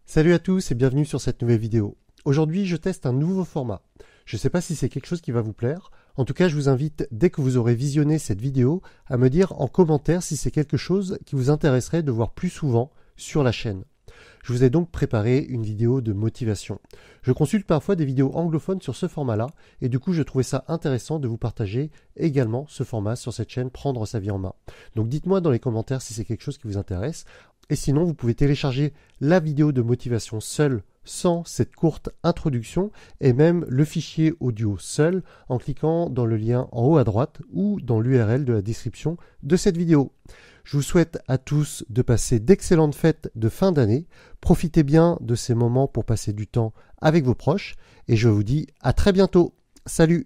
Salut à tous et bienvenue sur cette nouvelle vidéo. Aujourd'hui, je teste un nouveau format. Je ne sais pas si c'est quelque chose qui va vous plaire. En tout cas, je vous invite, dès que vous aurez visionné cette vidéo, à me dire en commentaire si c'est quelque chose qui vous intéresserait de voir plus souvent sur la chaîne. Je vous ai donc préparé une vidéo de motivation. Je consulte parfois des vidéos anglophones sur ce format-là, et du coup, je trouvais ça intéressant de vous partager également ce format sur cette chaîne Prendre sa vie en main. Donc dites-moi dans les commentaires si c'est quelque chose qui vous intéresse. Et sinon, vous pouvez télécharger la vidéo de motivation seule, sans cette courte introduction, et même le fichier audio seul, en cliquant dans le lien en haut à droite ou dans l'URL de la description de cette vidéo. Je vous souhaite à tous de passer d'excellentes fêtes de fin d'année. Profitez bien de ces moments pour passer du temps avec vos proches, et je vous dis à très bientôt. Salut!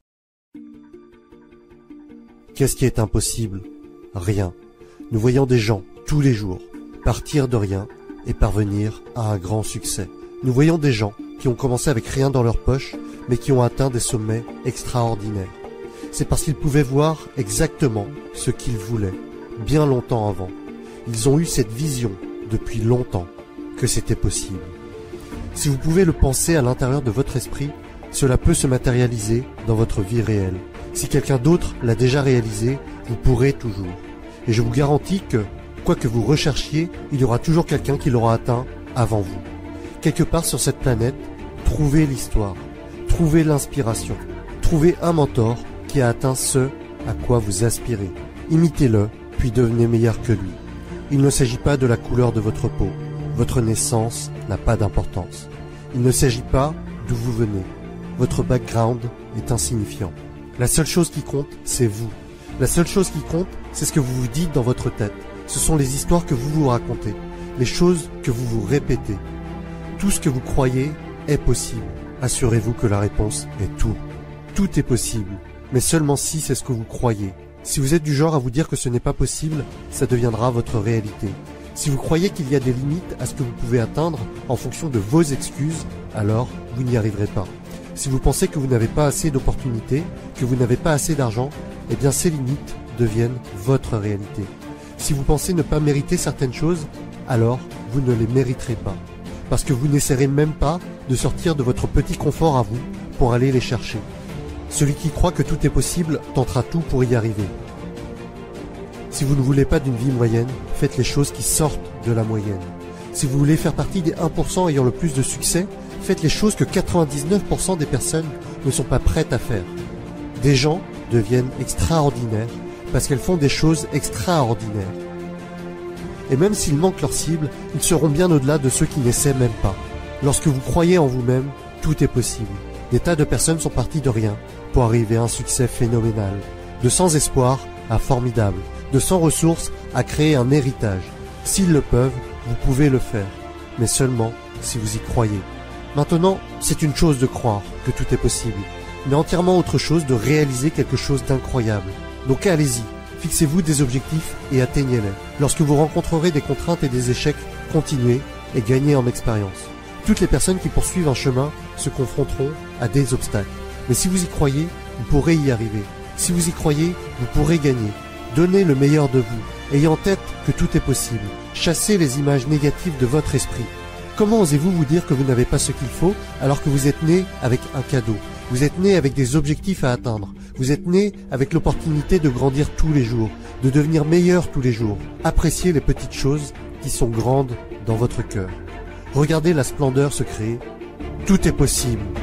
Qu'est-ce qui est impossible? Rien. Nous voyons des gens, tous les jours, partir de rien et parvenir à un grand succès. Nous voyons des gens qui ont commencé avec rien dans leur poche, mais qui ont atteint des sommets extraordinaires. C'est parce qu'ils pouvaient voir exactement ce qu'ils voulaient, bien longtemps avant. Ils ont eu cette vision depuis longtemps que c'était possible. Si vous pouvez le penser à l'intérieur de votre esprit, cela peut se matérialiser dans votre vie réelle. Si quelqu'un d'autre l'a déjà réalisé, vous pourrez toujours. Et je vous garantis que, quoi que vous recherchiez, il y aura toujours quelqu'un qui l'aura atteint avant vous. Quelque part sur cette planète, trouvez l'histoire, trouvez l'inspiration, trouvez un mentor qui a atteint ce à quoi vous aspirez. Imitez-le, puis devenez meilleur que lui. Il ne s'agit pas de la couleur de votre peau. Votre naissance n'a pas d'importance. Il ne s'agit pas d'où vous venez. Votre background est insignifiant. La seule chose qui compte, c'est vous. La seule chose qui compte, c'est ce que vous vous dites dans votre tête. Ce sont les histoires que vous vous racontez, les choses que vous vous répétez. Tout ce que vous croyez est possible. Assurez-vous que la réponse est tout. Tout est possible, mais seulement si c'est ce que vous croyez. Si vous êtes du genre à vous dire que ce n'est pas possible, ça deviendra votre réalité. Si vous croyez qu'il y a des limites à ce que vous pouvez atteindre en fonction de vos excuses, alors vous n'y arriverez pas. Si vous pensez que vous n'avez pas assez d'opportunités, que vous n'avez pas assez d'argent, eh bien ces limites deviennent votre réalité. Si vous pensez ne pas mériter certaines choses, alors vous ne les mériterez pas. Parce que vous n'essaierez même pas de sortir de votre petit confort à vous pour aller les chercher. Celui qui croit que tout est possible tentera tout pour y arriver. Si vous ne voulez pas d'une vie moyenne, faites les choses qui sortent de la moyenne. Si vous voulez faire partie des 1% ayant le plus de succès, faites les choses que 99% des personnes ne sont pas prêtes à faire. Des gens deviennent extraordinaires parce qu'elles font des choses extraordinaires. Et même s'ils manquent leur cible, ils seront bien au-delà de ceux qui n'essaient même pas. Lorsque vous croyez en vous-même, tout est possible. Des tas de personnes sont parties de rien pour arriver à un succès phénoménal. De sans espoir à formidable. De sans ressources à créer un héritage. S'ils le peuvent, vous pouvez le faire. Mais seulement si vous y croyez. Maintenant, c'est une chose de croire que tout est possible. Mais entièrement autre chose de réaliser quelque chose d'incroyable. Donc allez-y, fixez-vous des objectifs et atteignez-les. Lorsque vous rencontrerez des contraintes et des échecs, continuez et gagnez en expérience. Toutes les personnes qui poursuivent un chemin se confronteront à des obstacles. Mais si vous y croyez, vous pourrez y arriver. Si vous y croyez, vous pourrez gagner. Donnez le meilleur de vous. Ayez en tête que tout est possible. Chassez les images négatives de votre esprit. Comment osez-vous vous dire que vous n'avez pas ce qu'il faut alors que vous êtes né avec un cadeau? Vous êtes né avec des objectifs à atteindre. Vous êtes né avec l'opportunité de grandir tous les jours, de devenir meilleur tous les jours. Appréciez les petites choses qui sont grandes dans votre cœur. Regardez la splendeur se créer. Tout est possible.